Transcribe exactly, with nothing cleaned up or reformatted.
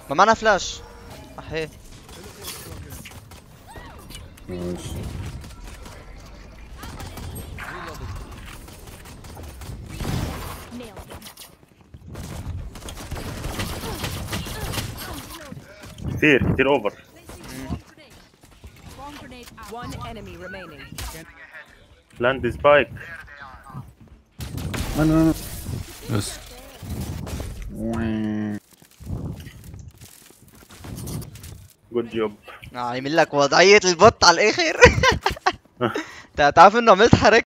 ما معنا فلاش. احيه ماشي. كتير كتير اوفر. One enemy remaining. لاند سبايك. انا انا بس جود جوب. عامل لك وضعية البوت على الاخر. انت تعرف انه عملت حركة